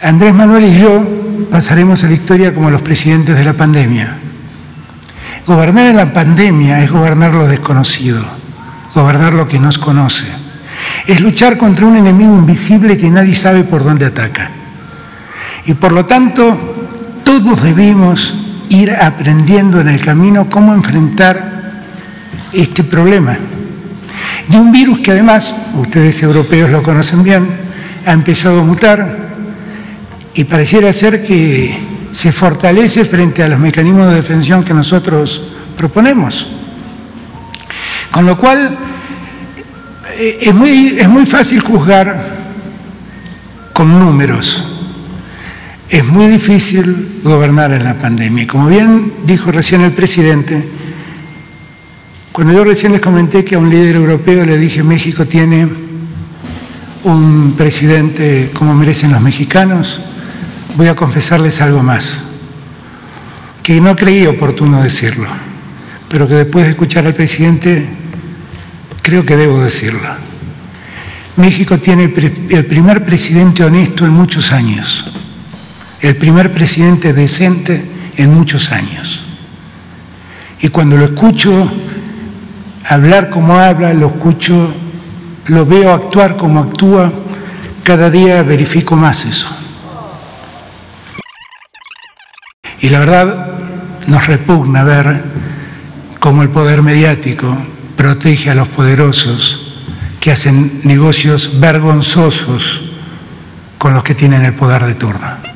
Andrés Manuel y yo pasaremos a la historia como los presidentes de la pandemia. Gobernar en la pandemia es gobernar lo desconocido, gobernar lo que nos conoce. Es luchar contra un enemigo invisible que nadie sabe por dónde ataca. Y por lo tanto, todos debimos ir aprendiendo en el camino cómo enfrentar este problema. De un virus que además, ustedes europeos lo conocen bien, ha empezado a mutar y pareciera ser que se fortalece frente a los mecanismos de defensa que nosotros proponemos. Con lo cual, es muy fácil juzgar con números. Es muy difícil gobernar en la pandemia. Como bien dijo recién el presidente, cuando yo recién les comenté que a un líder europeo le dije México tiene un presidente como merecen los mexicanos, voy a confesarles algo más, que no creí oportuno decirlo, pero que después de escuchar al presidente creo que debo decirlo. México tiene el primer presidente honesto en muchos años, el primer presidente decente en muchos años. Y cuando lo escucho hablar como habla, lo veo actuar como actúa, cada día verifico más eso. Y la verdad nos repugna ver cómo el poder mediático protege a los poderosos que hacen negocios vergonzosos con los que tienen el poder de turno.